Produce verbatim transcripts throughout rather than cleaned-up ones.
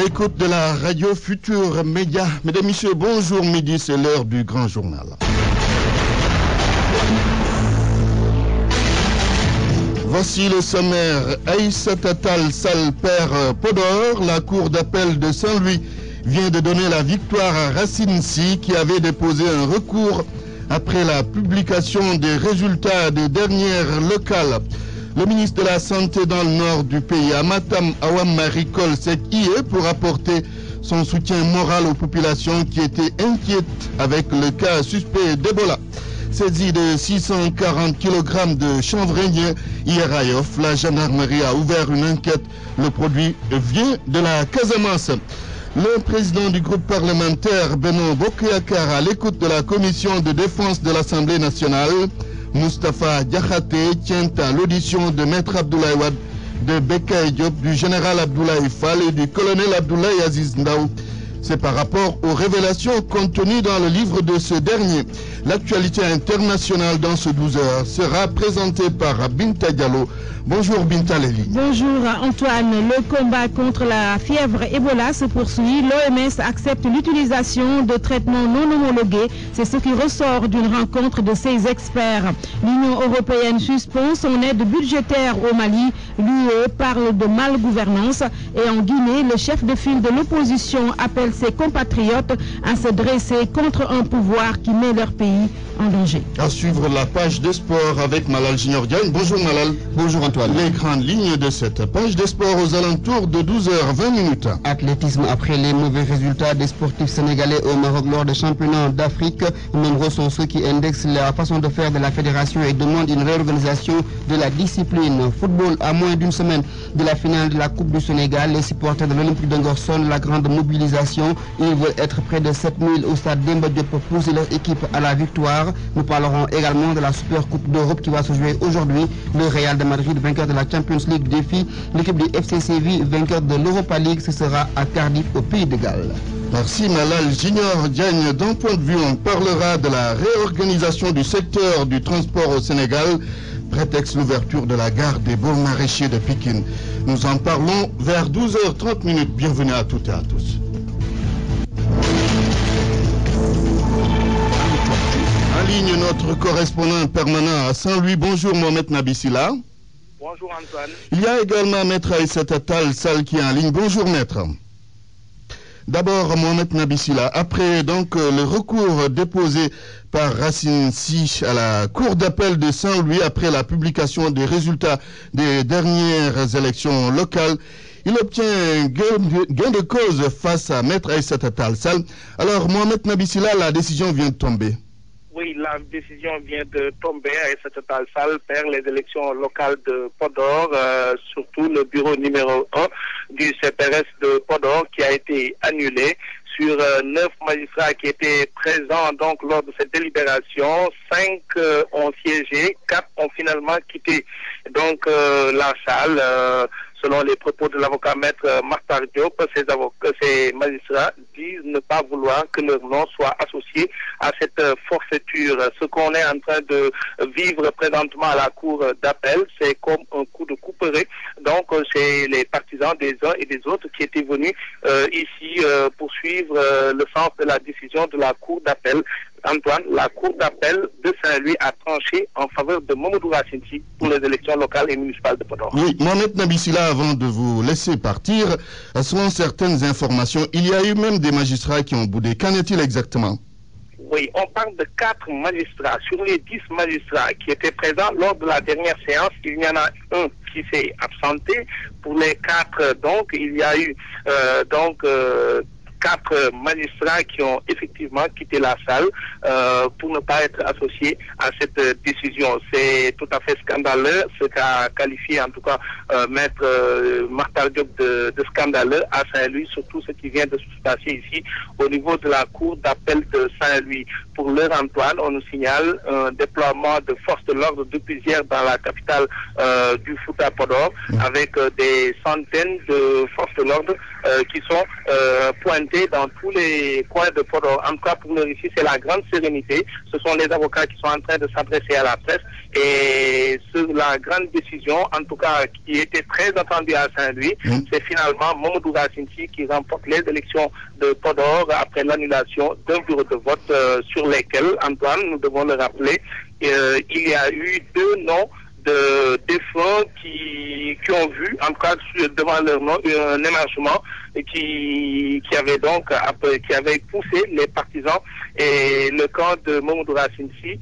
l'écoute de la radio Futur Média. Mesdames, Messieurs, bonjour, midi, c'est l'heure du grand journal. Voici le sommaire. Aïssata Tall Sall perd Podor. La cour d'appel de Saint-Louis vient de donner la victoire à Racine Sy qui avait déposé un recours après la publication des résultats des dernières locales. Le ministre de la Santé dans le nord du pays, Amatam Awam Maricol, s'est hier pour apporter son soutien moral aux populations qui étaient inquiètes avec le cas suspect d'Ebola. Saisi de six cent quarante kilogrammes de chanvre indien hier à Yoff, la gendarmerie a ouvert une enquête. Le produit vient de la Casamance. Le président du groupe parlementaire, Beno Bokeyakar, à l'écoute de la commission de défense de l'Assemblée nationale, Moustapha Diakhaté, tient à l'audition de Maître Abdoulaye Wade, de Bekay Diop, du général Abdoulaye Fall et du colonel Abdoulaye Aziz Ndaw. C'est par rapport aux révélations contenues dans le livre de ce dernier. L'actualité internationale dans ce douze heures sera présentée par Binta Diallo. Bonjour Binta Leli. Bonjour Antoine. Le combat contre la fièvre Ebola se poursuit. L'O M S accepte l'utilisation de traitements non homologués. C'est ce qui ressort d'une rencontre de ses experts. L'Union européenne suspend son aide budgétaire au Mali. L'U E parle de malgouvernance. Et en Guinée, le chef de file de l'opposition appelle ses compatriotes à se dresser contre un pouvoir qui met leur pays en danger. À suivre la page des sports avec Malal Junior Diagne. Bonjour Malal. Bonjour Antoine. Les grandes lignes de cette page des sports aux alentours de douze heures vingt. Athlétisme, après les mauvais résultats des sportifs sénégalais au Maroc lors des championnats d'Afrique, nombreux sont ceux qui indexent la façon de faire de la fédération et demandent une réorganisation de la discipline. Football, à moins d'une semaine de la finale de la Coupe du Sénégal, les supporters de l'Olympique de Ngor sonnent la grande mobilisation. Ils veulent être près de sept mille au stade Demba Diop pour pousser leur équipe à la victoire. Nous parlerons également de la Super Coupe d'Europe qui va se jouer aujourd'hui. Le Real de Madrid, vainqueur de la Champions League, défie l'équipe du F C Séville, vainqueur de l'Europa League. Ce sera à Cardiff, au Pays de Galles. Merci Malal Junior Diagne. D'un point de vue, on parlera de la réorganisation du secteur du transport au Sénégal, prétexte l'ouverture de la gare des Beaux Maraîchers de Pikine. Nous en parlons vers douze heures trente. Bienvenue à toutes et à tous. En ligne, notre correspondant permanent à Saint-Louis. Bonjour Mohamed Nabissila. Bonjour Antoine. Il y a également Maître Aïssata Tall Sall qui est en ligne. Bonjour Maître. D'abord Mohamed Nabissila, après donc le recours déposé par Racine Sy à la Cour d'appel de Saint-Louis après la publication des résultats des dernières élections locales, il obtient un gain de, gain de cause face à Maître Aïssata Tall Sall. Alors Mohamed Nabissila, la décision vient de tomber. Oui, la décision vient de tomber. Aïssata Tall Sall perd les élections locales de Podor, euh, surtout le bureau numéro un du C P R S de Podor qui a été annulé. Sur euh, neuf magistrats qui étaient présents donc lors de cette délibération, cinq euh, ont siégé, quatre ont finalement quitté donc euh, la salle. Euh, Selon les propos de l'avocat maître Martar Diop, ces, avocats, ces magistrats disent ne pas vouloir que leur nom soit associé à cette forfaiture. Ce qu'on est en train de vivre présentement à la cour d'appel, c'est comme un coup de couperet. Donc, c'est les partisans des uns et des autres qui étaient venus euh, ici euh, poursuivre euh, le sens de la décision de la cour d'appel. Antoine, la Cour d'appel de Saint-Louis a tranché en faveur de Mamadou Racine Sy pour les élections locales et municipales de Podor. Oui, Mohamed Nabissila, avant de vous laisser partir, selon certaines informations, il y a eu même des magistrats qui ont boudé. Qu'en est-il exactement? Oui, on parle de quatre magistrats. Sur les dix magistrats qui étaient présents lors de la dernière séance, il y en a un qui s'est absenté. Pour les quatre, donc, il y a eu euh, donc euh, quatre magistrats qui ont effectivement quitté la salle euh, pour ne pas être associés à cette euh, décision. C'est tout à fait scandaleux, ce qu'a qualifié en tout cas euh, maître euh, Martar Diop de, de scandaleux à Saint-Louis, surtout ce qui vient de se passer ici au niveau de la cour d'appel de Saint-Louis. Pour l'heure, Antoine, on nous signale un déploiement de forces de l'ordre depuis hier dans la capitale euh, du Fouta Podor, avec euh, des centaines de forces de l'ordre euh, qui sont euh, pointées dans tous les coins de Podor. En tout cas, pour l'heure ici, c'est la grande sérénité. Ce sont les avocats qui sont en train de s'adresser à la presse Et sur la grande décision, en tout cas qui était très attendue à Saint-Louis, mmh. c'est finalement Mamadou Racine Sy qui remporte les élections de Podor après l'annulation d'un bureau de vote euh, sur lesquels, Antoine, nous devons le rappeler, euh, il y a eu deux noms de défunts qui, qui ont vu, en tout cas devant leur nom, un émargement qui, qui avait donc qui avait poussé les partisans, et le camp de Mamadou Racine Sy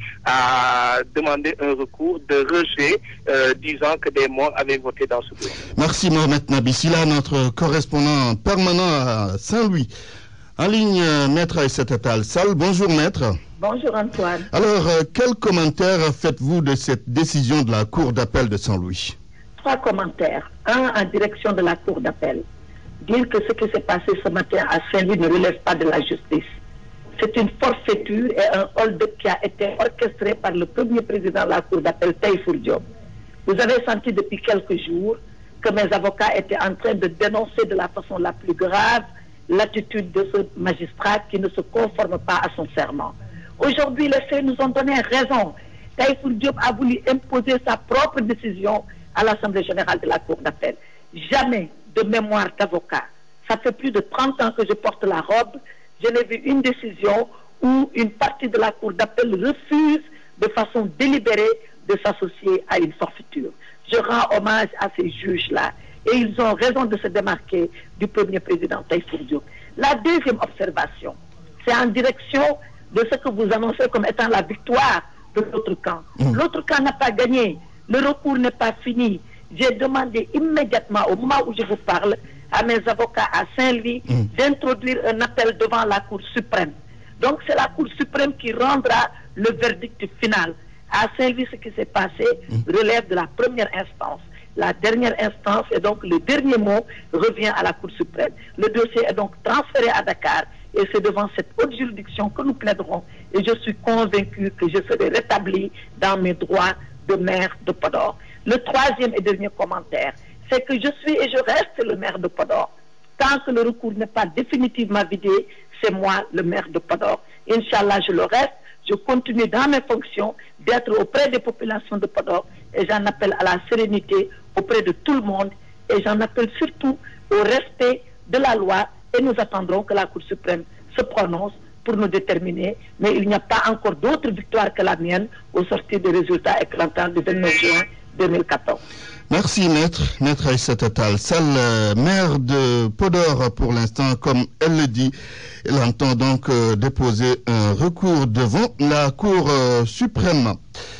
a demandé un recours de rejet euh, disant que des morts avaient voté dans ce bureau. Merci Mohamed Nabissila, notre correspondant permanent à Saint-Louis. En ligne, Maître Aïssata Tall Sall. Bonjour Maître. Bonjour Antoine. Alors, euh, quel commentaire faites-vous de cette décision de la Cour d'appel de Saint-Louis? Trois commentaires. Un en direction de la Cour d'appel. Dire que ce qui s'est passé ce matin à Saint-Louis ne relève pas de la justice. C'est une forfaiture et un hold-up qui a été orchestré par le premier président de la Cour d'appel, Taïfour Diop. Vous avez senti depuis quelques jours que mes avocats étaient en train de dénoncer de la façon la plus grave l'attitude de ce magistrat qui ne se conforme pas à son serment. Aujourd'hui, les faits nous ont donné raison. Taïfour Diop a voulu imposer sa propre décision à l'Assemblée générale de la Cour d'appel. Jamais de mémoire d'avocat. Ça fait plus de trente ans que je porte la robe. Je n'ai vu une décision où une partie de la Cour d'appel refuse de façon délibérée de s'associer à une forfaiture. Je rends hommage à ces juges-là. Et ils ont raison de se démarquer du premier président Taïfour Diop. La deuxième observation, c'est en direction de ce que vous annoncez comme étant la victoire de l'autre camp. Mmh. L'autre camp n'a pas gagné. Le recours n'est pas fini. J'ai demandé immédiatement, au moment où je vous parle, à mes avocats à Saint-Louis mmh. d'introduire un appel devant la Cour suprême. Donc c'est la Cour suprême qui rendra le verdict final. À Saint-Louis, ce qui s'est passé mmh. relève de la première instance. La dernière instance et donc le dernier mot revient à la Cour suprême. Le dossier est donc transféré à Dakar et c'est devant cette haute juridiction que nous plaiderons. Et je suis convaincu que je serai rétabli dans mes droits de maire de Podor. Le troisième et dernier commentaire, c'est que je suis et je reste le maire de Podor. Tant que le recours n'est pas définitivement vidé, c'est moi le maire de Podor. Inch'Allah, je le reste. Je continue dans mes fonctions d'être auprès des populations de Podor et j'en appelle à la sérénité auprès de tout le monde et j'en appelle surtout au respect de la loi et nous attendrons que la Cour suprême se prononce pour nous déterminer, mais il n'y a pas encore d'autre victoire que la mienne au sortir des résultats éclatants du vingt-neuf juin deux mille quatorze. Merci Maître, Maître Aïssata Tall Sall, euh, maire de Podor pour l'instant, comme elle le dit, elle entend donc euh, déposer un recours devant la Cour euh, suprême.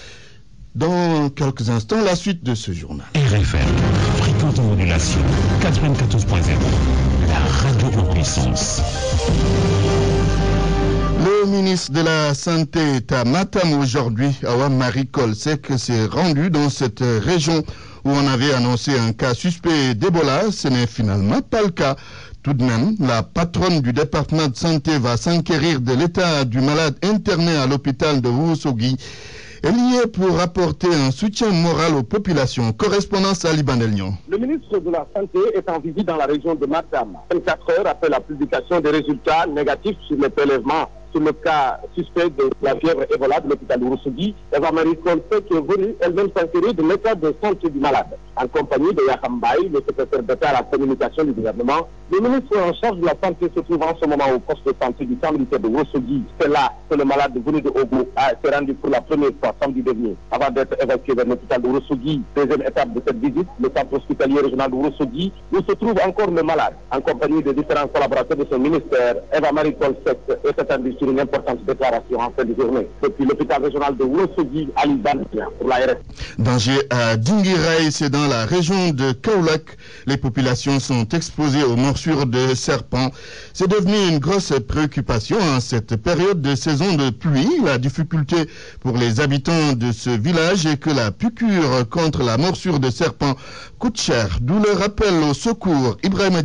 Dans quelques instants, la suite de ce journal. R F M, fréquente modulation, quatre-vingt-quatorze point zéro, la radio en puissance. Le ministre de la Santé est à Matam aujourd'hui. Awa Marie Kolsek s'est rendu dans cette région où on avait annoncé un cas suspect d'Ebola. Ce n'est finalement pas le cas. Tout de même, la patronne du département de santé va s'enquérir de l'état du malade interné à l'hôpital de Ourossogui. Elle y est pour apporter un soutien moral aux populations. Correspondance à Liban Elion. Le ministre de la Santé est en visite dans la région de Matam. vingt-quatre heures après la publication des résultats négatifs sur les prélèvements sur le cas suspect de la fièvre Ebola de l'hôpital de Ourossogui, Eva Marie Kolsek est venue elle-même s'enquérir de l'état de santé du malade. En compagnie de Yakham Baye, le secrétaire d'État à la communication du gouvernement, le ministre en charge de la santé se trouve en ce moment au poste de santé du camp militaire de Ourossogui. C'est là que le malade venu de Ogo s'est rendu pour la première fois samedi dernier, avant d'être évacué vers l'hôpital de Ourossogui. Deuxième étape de cette visite, le centre hospitalier régional de Ourossogui, où se trouve encore le malade. En compagnie de différents collaborateurs de son ministère, Eva Marie Kolsek est attendue sur une importante déclaration en fin de journée. Depuis l'hôpital régional de Ourossogui, à Liban pour la R S. Danger à Dinguiraï, c'est dans la région de Kaolack. Les populations sont exposées aux morsures de serpents. C'est devenu une grosse préoccupation en cette période de saison de pluie. La difficulté pour les habitants de ce village est que la piqûre contre la morsure de serpent coûte cher. D'où le rappel au secours. Ibrahim Diamé.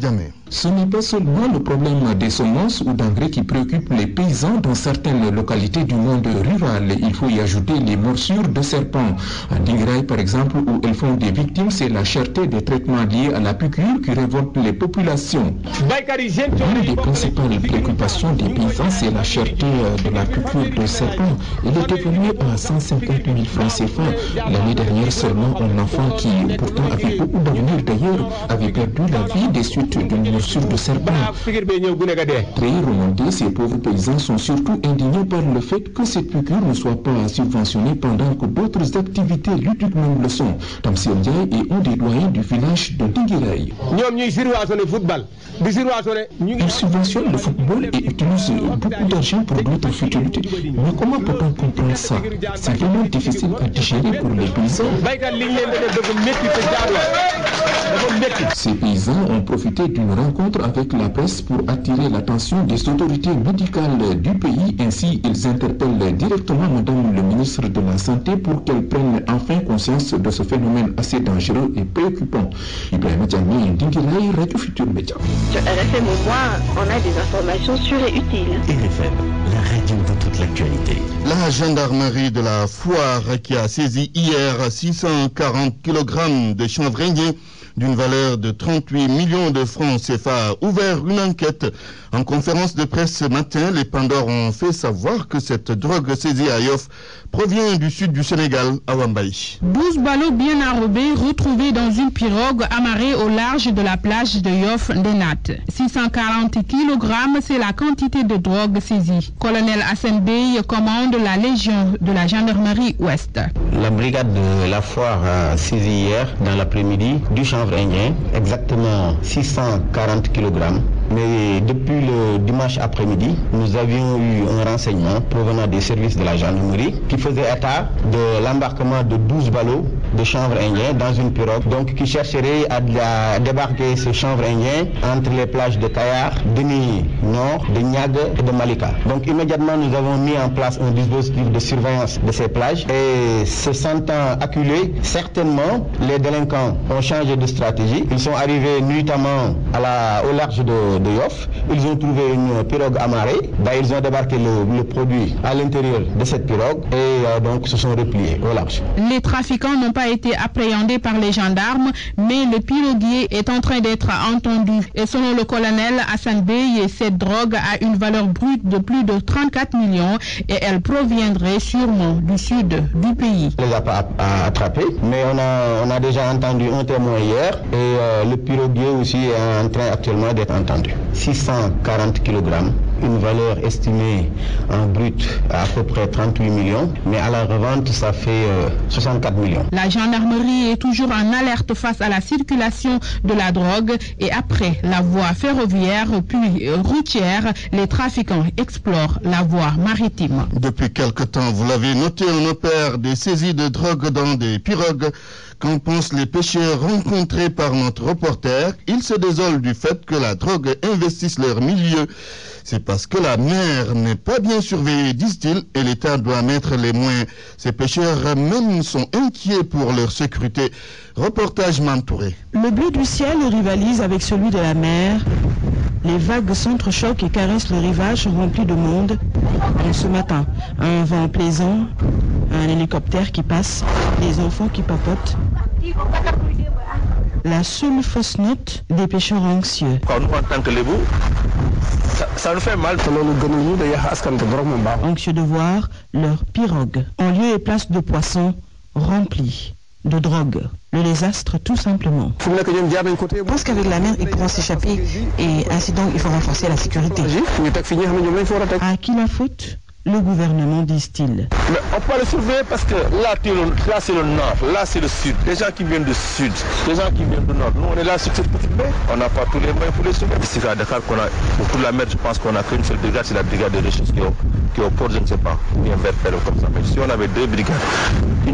Ce n'est pas seulement le problème des semences ou d'engrais qui préoccupe les paysans dans certaines localités du monde rural. Il faut y ajouter les morsures de serpents. À Dinguiraye, par exemple, où elles font des victimes, c'est la cherté des traitements liés à la piqûre qui révolte les populations. L'une des principales préoccupations des paysans, c'est la cherté de la piqûre de serpent. Elle est évaluée à cent cinquante mille francs C F A. L'année dernière, seulement un enfant qui, pourtant, avait beaucoup d'avenir d'ailleurs, avait perdu la vie des suites d'une morsure de serpent. Très remontés, ces pauvres paysans sont surtout indignés par le fait que cette piqûre ne soit pas subventionnée pendant que d'autres activités ludiques même le sont. Tamsir Ndiaye est un des doyens du village de Dinguiraye. Ils subventionnent le football et utilisent beaucoup d'argent pour d'autres futilités. Mais comment peut-on comprendre ça? C'est vraiment difficile à digérer pour les paysans. Ces paysans ont profité d'une rencontre avec la presse pour attirer l'attention des autorités médicales du pays. Ainsi, ils interpellent directement Madame le ministre de la Santé pour qu'elle prenne enfin conscience de ce phénomène assez dangereux et préoccupant. Ibrahim Djamé, Dinguiraye, Radio Futur Média. Sur R F M au moins, on a des informations sûres et utiles. R F M, la radio de toute l'actualité. La gendarmerie de la Foire qui a saisi hier six cent quarante kilogrammes de chanvre indien d'une valeur de trente-huit millions de francs C F A a ouvert une enquête. En conférence de presse ce matin, les Pandores ont fait savoir que cette drogue saisie à Yoff provient du sud du Sénégal, à Wambaye. douze ballots bien enrobés retrouvés dans une pirogue amarrée au large de la plage de Yoff Ndenat. six cent quarante kilogrammes, c'est la quantité de drogue saisie. Colonel Hassan Bey commande la Légion de la gendarmerie ouest. La brigade de la Foire a saisi hier, dans l'après-midi, du chanvre indien, exactement six cent quarante kilogrammes. Mais depuis le dimanche après-midi, nous avions eu un renseignement provenant des services de la gendarmerie qui faisait état de l'embarquement de douze ballots de chanvre indien dans une pirogue, donc qui chercherait à, à débarquer ce chanvre indien entre les plages de Kayar, de Niy Nord, de Niague et de Malika. Donc immédiatement, nous avons mis en place un dispositif de surveillance de ces plages et se sentant acculés, certainement, les délinquants ont changé de stratégie. Ils sont arrivés nuitamment à la, au large de de Yoff, ils ont trouvé une pirogue amarrée, bah, ils ont débarqué le, le produit à l'intérieur de cette pirogue et euh, donc se sont repliés au large. Les trafiquants n'ont pas été appréhendés par les gendarmes, mais le piroguier est en train d'être entendu. Et selon le colonel Hassan Bey, cette drogue a une valeur brute de plus de trente-quatre millions et elle proviendrait sûrement du sud du pays. On ne les a pas attrapés, mais on a, on a déjà entendu un témoin hier et euh, le piroguier aussi est en train actuellement d'être entendu. six cent quarante kilogrammes, une valeur estimée en brut à à peu près trente-huit millions, mais à la revente, ça fait euh, soixante-quatre millions. La gendarmerie est toujours en alerte face à la circulation de la drogue et après la voie ferroviaire puis routière, les trafiquants explorent la voie maritime. Depuis quelque temps, vous l'avez noté, on opère des saisies de drogue dans des pirogues. Qu'en pensent les pêcheurs rencontrés par notre reporter? Ils se désolent du fait que la drogue investisse leur milieu. C'est parce que la mer n'est pas bien surveillée, disent-ils, et l'État doit mettre les moyens. Ces pêcheurs même sont inquiets pour leur sécurité. Reportage Mantouré. Le bleu du ciel rivalise avec celui de la mer. Les vagues s'entrechoquent et caressent le rivage rempli de monde. Et ce matin, un vent plaisant, un hélicoptère qui passe, des enfants qui papotent. La seule fausse note des pêcheurs anxieux. Quand nous, en tant que lébou, ça, ça nous fait mal. Anxieux de voir leur pirogue en lieu et place de poissons remplis de drogue. Le désastre tout simplement. Je pense qu'avec la mer, ils pourront s'échapper et ainsi donc il faut renforcer la sécurité. À qui la faute? Le gouvernement, disent-ils. Mais on peut le surveiller parce que là, là c'est le nord, là c'est le sud. Les gens qui viennent du sud, les gens qui viennent du nord. Nous, on est là sur cette petite baie. On n'a pas tous les moyens pour les surveiller. Ici à Dakar, qu'on a, pour toute la mer, je pense qu'on a qu'une seule brigade, c'est la brigade de recherche qui est au port, je ne sais pas, bien vers Pelo comme ça. Mais si on avait deux brigades, une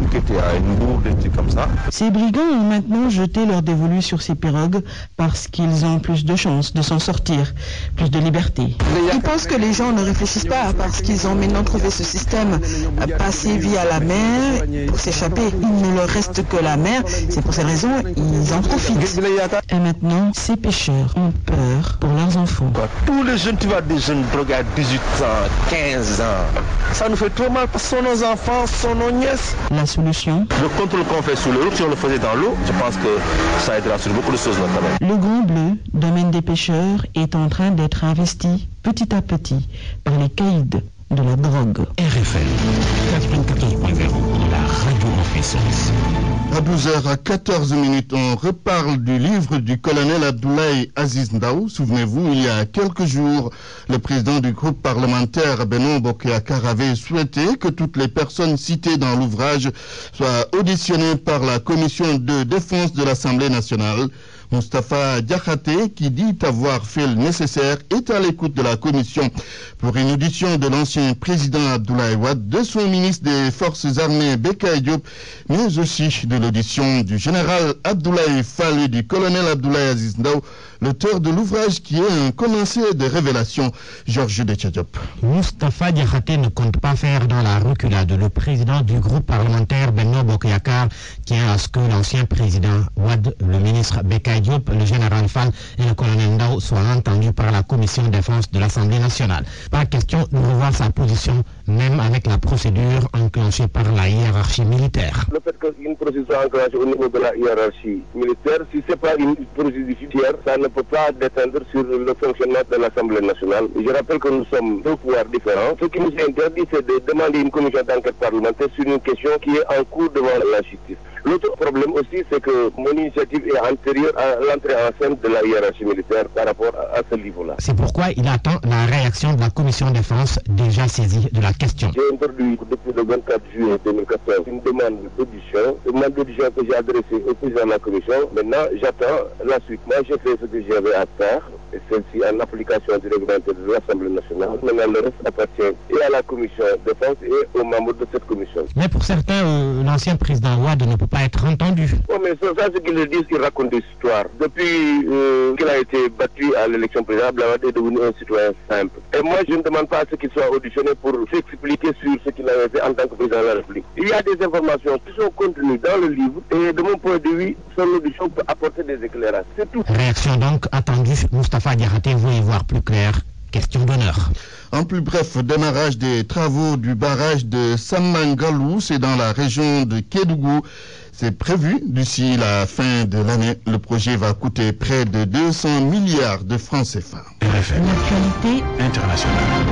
personnes qui étaient à Ndou, des trucs comme ça. Ces brigands ont maintenant jeté leur dévolu sur ces pirogues parce qu'ils ont plus de chances de s'en sortir, plus de liberté. Ils pensent que les gens ne réfléchissent pas parce qu'ils ont maintenant trouvé ce système à passer via la mer pour s'échapper. Il ne leur reste que la mer. C'est pour ces raisons ils en profitent. Et maintenant, ces pêcheurs ont peur pour leurs enfants. Tous les jeunes, tu vois, des jeunes drogués à dix-huit ans, quinze ans. Ça nous fait trop mal parce que ce sont nos enfants, ce sont nos nièces. La solution? Le contrôle qu'on fait sur le route, si on le faisait dans l'eau, je pense que ça aidera sur beaucoup de choses notamment. Le Grand Bleu, domaine des pêcheurs, est en train d'être investi petit à petit par les caïds de la drogue. R F L quatre-vingt-quatorze point zéro, la radio en puissance. À douze heures quatorze minutes, on reparle du livre du colonel Abdoulaye Aziz Ndaw. Souvenez-vous, il y a quelques jours, le président du groupe parlementaire Benno Bokk Yakaar avait souhaité que toutes les personnes citées dans l'ouvrage soient auditionnées par la commission de défense de l'Assemblée nationale. Moustapha Diakhaté, qui dit avoir fait le nécessaire, est à l'écoute de la commission pour une audition de l'ancien président Abdoulaye Wade, de son ministre des Forces armées Bekay Diop, mais aussi de l'audition du général Abdoulaye Fall et du colonel Abdoulaye Aziz Ndaw, l'auteur de l'ouvrage qui est un condensé de révélations. Georges Detchadiop. Moustapha Diakhaté ne compte pas faire dans la reculade. Le président du groupe parlementaire Benno Bokk Yakaar tient à ce que l'ancien président Wade, le ministre Bekay Diop, le général Fall et le colonel Ndaw soient entendus par la commission de défense de l'Assemblée nationale. Pas question de revoir sa position, même avec la procédure enclenchée par la hiérarchie militaire. Le fait qu'une procédure soit enclenchée au niveau de la hiérarchie militaire, si ce n'est pas une procédure judiciaire, ça ne peut pas déteindre sur le fonctionnement de l'Assemblée nationale. Je rappelle que nous sommes deux pouvoirs différents. Ce qui nous interdit, c'est de demander une commission d'enquête parlementaire sur une question qui est en cours devant la justice. L'autre problème aussi, c'est que mon initiative est antérieure à l'entrée en scène de la hiérarchie militaire par rapport à ce niveau-là. C'est pourquoi il attend la réaction de la commission de défense déjà saisie de la question. J'ai introduit depuis le vingt-quatre juillet deux mille quatorze une demande d'audition, une demande d'audition que j'ai adressée au président de la commission. Maintenant, j'attends la suite. Moi, j'ai fait ce que j'avais à faire, et celle-ci en application du règlement de l'Assemblée nationale. Maintenant, le reste appartient et à la commission de défense et aux membres de cette commission. Mais pour certains, euh, l'ancien président Wade ne peut pas être entendu. Oh, mais ça, ça ce qu'ils le disent, ils racontent des histoires. Depuis euh, qu'il a été battu à l'élection présidentielle, Wade est devenu un citoyen simple. Et moi, je ne demande pas à ce qu'il soit auditionné pour s'expliquer sur ce qu'il avait fait en tant que président de la République. Il y a des informations qui sont contenues dans le livre et de mon point de vue, son audition peut apporter des éclairages. C'est tout. Réaction donc attendue. Moustapha Diakhaté veut y voir plus clair. Question d'honneur. En plus bref, démarrage des travaux du barrage de Samangalou, c'est dans la région de Kédougou. C'est prévu d'ici la fin de l'année. Le projet va coûter près de deux cents milliards de francs C F A. R F M. L'actualité internationale.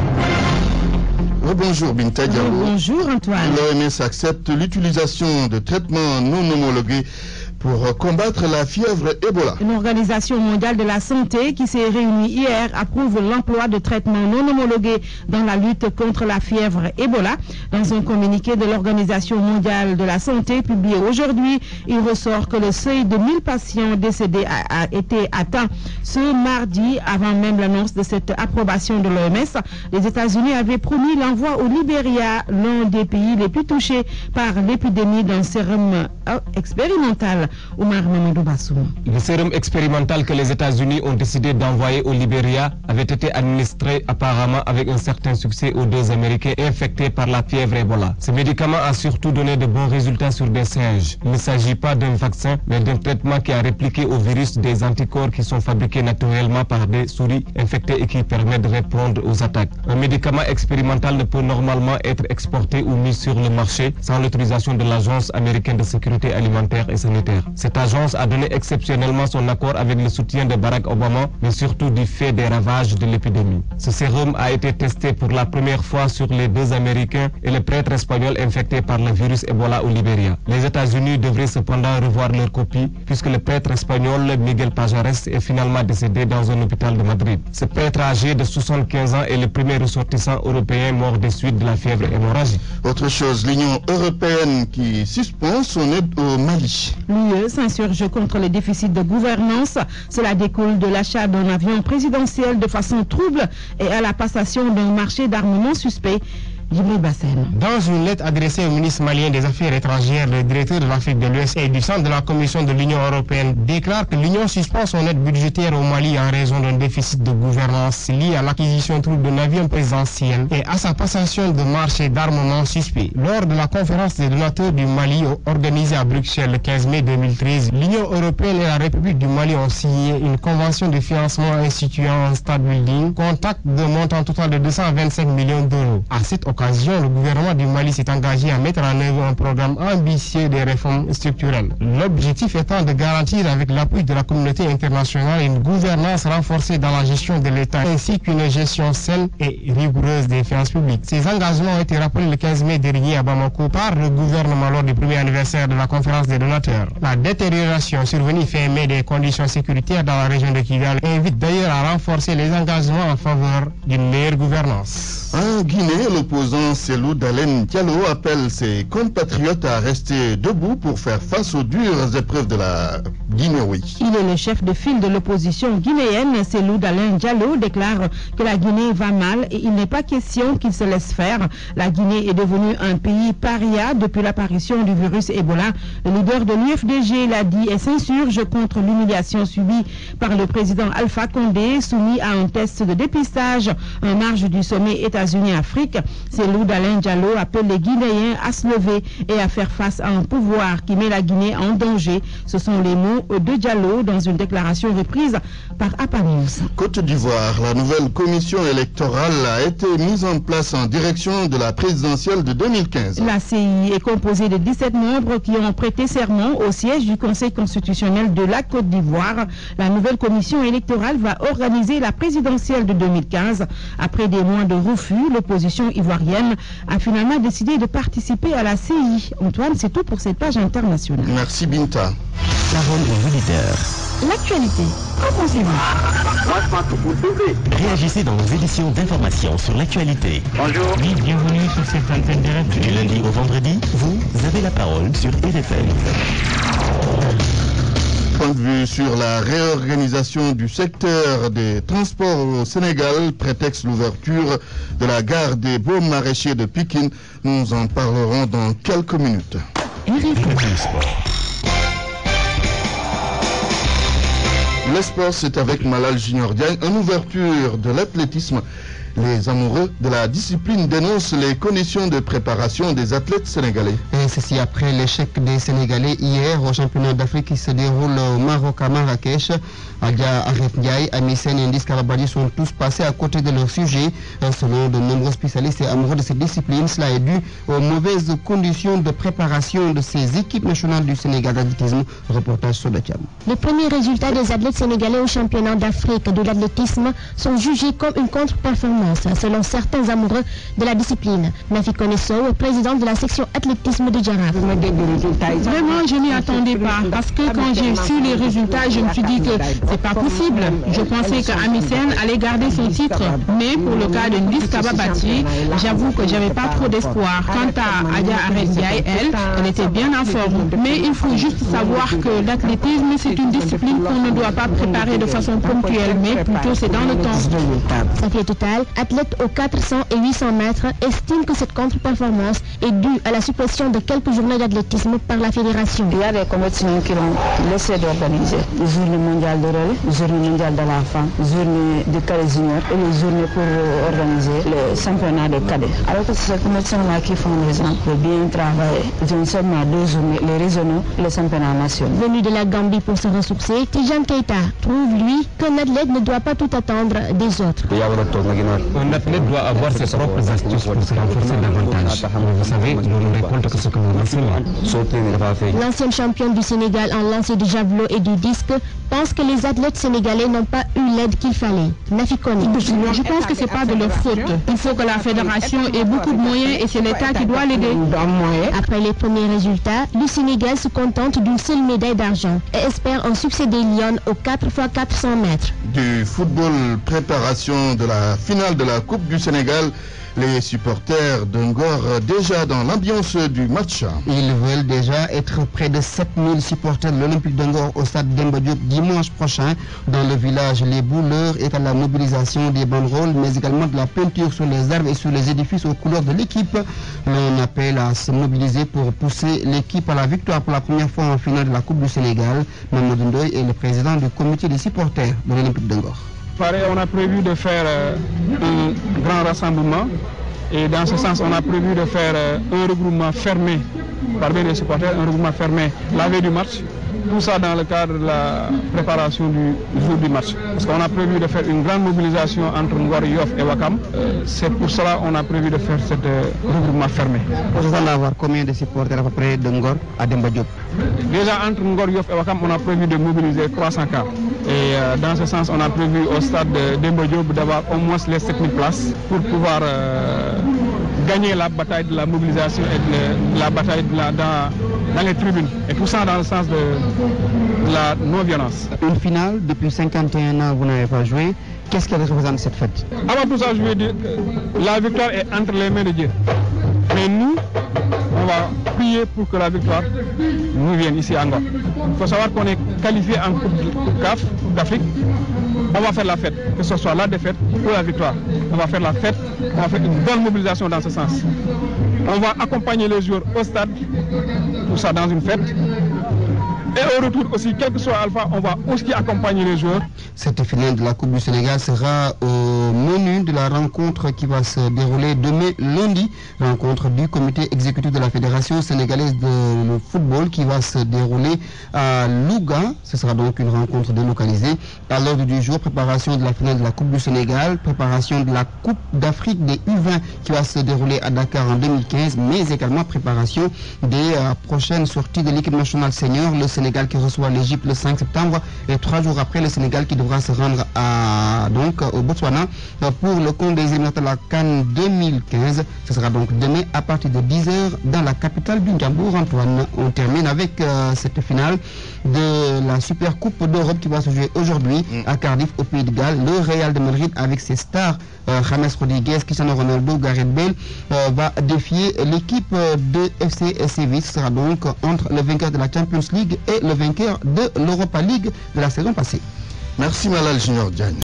Bonjour Binta Diallo. Bonjour Antoine. L'O M S accepte l'utilisation de traitements non homologués pour combattre la fièvre Ebola. L'Organisation mondiale de la santé qui s'est réunie hier approuve l'emploi de traitements non homologués dans la lutte contre la fièvre Ebola. Dans un communiqué de l'Organisation mondiale de la santé publié aujourd'hui, il ressort que le seuil de mille patients décédés a, a été atteint ce mardi avant même l'annonce de cette approbation de l'O M S. Les États-Unis avaient promis l'envoi au Libéria, l'un des pays les plus touchés par l'épidémie d'un sérum expérimental. Oumar Mamadou Bassou. Le sérum expérimental que les États-Unis ont décidé d'envoyer au Libéria avait été administré apparemment avec un certain succès aux deux Américains infectés par la fièvre Ebola. Ce médicament a surtout donné de bons résultats sur des singes. Il ne s'agit pas d'un vaccin, mais d'un traitement qui a répliqué au virus des anticorps qui sont fabriqués naturellement par des souris infectées et qui permettent de répondre aux attaques. Un médicament expérimental ne peut normalement être exporté ou mis sur le marché sans l'autorisation de l'Agence américaine de sécurité alimentaire et sanitaire. Cette agence a donné exceptionnellement son accord avec le soutien de Barack Obama, mais surtout du fait des ravages de l'épidémie. Ce sérum a été testé pour la première fois sur les deux Américains et le prêtre espagnol infecté par le virus Ebola au Libéria. Les États-Unis devraient cependant revoir leur copie, puisque le prêtre espagnol Miguel Pajares est finalement décédé dans un hôpital de Madrid. Ce prêtre âgé de soixante-quinze ans est le premier ressortissant européen mort des suites de la fièvre hémorragique. Autre chose, l'Union européenne qui suspend son aide au Mali. L'U E s'insurge contre les déficits de gouvernance. Cela découle de l'achat d'un avion présidentiel de façon trouble et à la passation d'un marché d'armement suspect. Djibril Bassène. Dans une lettre adressée au ministre malien des Affaires étrangères, le directeur de l'Afrique de l'Ouest et du centre de la Commission de l'Union européenne déclare que l'Union suspend son aide budgétaire au Mali en raison d'un déficit de gouvernance lié à l'acquisition de troupes de navires présidentiels et à sa passation de marché d'armement suspect. Lors de la conférence des donateurs du Mali organisée à Bruxelles le quinze mai deux mille treize, l'Union européenne et la République du Mali ont signé une convention de financement instituant un stade building, contact de montant total de deux cent vingt-cinq millions d'euros. À cette occasion, le gouvernement du Mali s'est engagé à mettre en œuvre un programme ambitieux de réformes structurelles. L'objectif étant de garantir avec l'appui de la communauté internationale une gouvernance renforcée dans la gestion de l'État ainsi qu'une gestion saine et rigoureuse des finances publiques. Ces engagements ont été rappelés le quinze mai dernier à Bamako par le gouvernement lors du premier anniversaire de la conférence des donateurs. La détérioration survenue fin mai des conditions sécuritaires dans la région de Kidal invite d'ailleurs à renforcer les engagements en faveur d'une meilleure gouvernance. En Guinée, l'opposant Cellou Dalein Diallo appelle ses compatriotes à rester debout pour faire face aux dures épreuves de la Guinée. Oui. Il est le chef de file de l'opposition guinéenne. Cellou Dalein Diallo déclare que la Guinée va mal et il n'est pas question qu'il se laisse faire. La Guinée est devenue un pays paria depuis l'apparition du virus Ebola. Le leader de l'U F D G l'a dit et s'insurge contre l'humiliation subie par le président Alpha Condé, soumis à un test de dépistage en marge du sommet États-Unis-Afrique. Cellou Dalein Diallo appelle les Guinéens à se lever et à faire face à un pouvoir qui met la Guinée en danger. Ce sont les mots de Diallo dans une déclaration reprise par A P A News. Côte d'Ivoire, la nouvelle commission électorale a été mise en place en direction de la présidentielle de deux mille quinze. La C I est composée de dix-sept membres qui ont prêté serment au siège du Conseil constitutionnel de la Côte d'Ivoire. La nouvelle commission électorale va organiser la présidentielle de deux mille quinze. Après des mois de refus, l'opposition ivoirienne a finalement décidé de participer à la C I. Antoine, c'est tout pour cette page internationale. Merci Binta. Parole aux auditeurs. L'actualité, qu'en pensez-vous? Réagissez dans nos éditions d'information sur l'actualité. Bonjour. Oui, bienvenue sur cette antenne directe. Du lundi au vendredi, vous avez la parole sur R F M. Point de vue sur la réorganisation du secteur des transports au Sénégal, prétexte l'ouverture de la gare des Baumes Maraîchers de Pikine. Nous en parlerons dans quelques minutes. R F M Sport. Le sport, c'est avec Malal Junior Diagne. En ouverture de l'athlétisme, les amoureux de la discipline dénoncent les conditions de préparation des athlètes sénégalais. Et ceci après l'échec des Sénégalais hier au championnat d'Afrique qui se déroule au Maroc à Marrakech. Adia Aref Ndiaye, Amisen et Ndis Karabadi sont tous passés à côté de leur sujet. Selon de nombreux spécialistes et amoureux de cette discipline, cela est dû aux mauvaises conditions de préparation de ces équipes nationales du Sénégal d'athlétisme. Reportage sur le Tchad. Les premiers résultats des athlètes sénégalais au championnat d'Afrique de l'athlétisme sont jugés comme une contre-performance selon certains amoureux de la discipline. Nafi Konesso, président de la section athlétisme de Djaraf. Vraiment, je n'y attendais pas parce que quand j'ai su les résultats, je me suis dit que c'est pas possible. Je pensais qu'Amisen allait garder son titre, mais pour le cas de Ndis Kababati, j'avoue que j'avais pas trop d'espoir. Quant à Adia Aresiaï, elle, elle était bien en forme. Mais il faut juste savoir que l'athlétisme, c'est une discipline qu'on ne doit pas préparer de façon ponctuelle, mais plutôt c'est dans le temps. Safi Total, athlète aux quatre cents et huit cents mètres, estime que cette contre-performance est due à la suppression de quelques journées d'athlétisme par la fédération. Il y a des compétitions qui ont laissé d'organiser. Les journées mondiales de relais, les journées mondiales de l'enfant, les journées de cadets juniors et les journées pour organiser le championnat des cadets. Alors que c'est ces compétitions-là qui font les gens de bien travailler. Ils ont seulement deux journées, les régionaux et les championnats nationaux. Venu de la Gambie pour se ressourcer, Tijan Keita trouve, lui, qu'un athlète ne doit pas tout attendre des autres. Un athlète doit avoir ses propres astuces pour se renforcer davantage. Vous savez, nous ne récoltons que ce que nous recevons. L'ancienne championne du Sénégal en lancer de javelot et du disque pense que les athlètes sénégalais n'ont pas eu l'aide qu'il fallait. Nafi Kone. Je pense que ce n'est pas de leur faute. Il faut que la fédération ait beaucoup de moyens et c'est l'État qui doit l'aider. Après les premiers résultats, le Sénégal se contente d'une seule médaille d'argent et espère un succès des Lions aux quatre fois quatre cents mètres. Du football, préparation de la finale de la Coupe du Sénégal. Les supporters de Ngor déjà dans l'ambiance du match. Ils veulent déjà être près de sept mille supporters de l'Olympique de Ngor au stade Demba Diop dimanche prochain. Dans le village Les Boules, l'heure est à la mobilisation des banderoles, mais également de la peinture sur les arbres et sur les édifices aux couleurs de l'équipe. On appelle à se mobiliser pour pousser l'équipe à la victoire pour la première fois en finale de la Coupe du Sénégal. Mamadou Ndoye est le président du comité des supporters de l'Olympique de Ngor. Pareil, on a prévu de faire euh, un grand rassemblement et dans ce sens, on a prévu de faire euh, un regroupement fermé parmi les supporters, un regroupement fermé la veille du match. Tout ça dans le cadre de la préparation du jour du match. Parce qu'on a prévu de faire une grande mobilisation entre Ngor, Yoff et Wakam. Euh, C'est pour cela qu'on a prévu de faire ce euh, regroupement fermé. Vous allez avoir combien de supporters à peu près de Ngor à Demba Diop? Déjà entre Ngor, Yoff et Wakam, on a prévu de mobiliser trois cents cas. Et euh, dans ce sens, on a prévu au stade de Demba Diop d'avoir au moins les sept mille places pour pouvoir euh, gagner la bataille de la mobilisation et de, de la bataille de la, dans, dans les tribunes. Et tout ça dans le sens de, de la non-violence. Une finale, depuis cinquante et un ans, vous n'avez pas joué. Qu'est-ce qu'elle représente cette fête? Avant tout ça, je veux dire que la victoire est entre les mains de Dieu. Mais nous, on va prier pour que la victoire nous vienne ici à Ngor. Il faut savoir qu'on est qualifié en Coupe C A F, Coupe d'Afrique. On va faire la fête, que ce soit la défaite ou la victoire. On va faire la fête, on va faire une bonne mobilisation dans ce sens. On va accompagner les joueurs au stade, tout ça dans une fête. Et au retour aussi, quel que soit Alpha, on va aussi accompagner les joueurs. Cette finale de la Coupe du Sénégal sera au menu de la rencontre qui va se dérouler demain lundi. Rencontre du comité exécutif de la Fédération sénégalaise de football qui va se dérouler à Louga. Ce sera donc une rencontre délocalisée. À l'ordre du jour, préparation de la finale de la Coupe du Sénégal, préparation de la Coupe d'Afrique des U vingt qui va se dérouler à Dakar en deux mille quinze, mais également préparation des euh, prochaines sorties de l'équipe nationale senior. Le Sénégal qui reçoit l'Égypte le cinq septembre et trois jours après le Sénégal qui devra se rendre à, donc, au Botswana pour le compte des éliminatoires de la CAN deux mille quinze. Ce sera donc demain à partir de dix heures dans la capitale du Ndjambour. Antoine, on termine avec euh, cette finale de la Super Coupe d'Europe qui va se jouer aujourd'hui mm. à Cardiff au Pays de Galles. Le Real de Madrid avec ses stars euh, James Rodriguez, Cristiano Ronaldo, Gareth Bale euh, va défier l'équipe de F C Séville. Ce sera donc entre le vainqueur de la Champions League et le vainqueur de l'Europa League de la saison passée. Merci Malal Junior Diagne.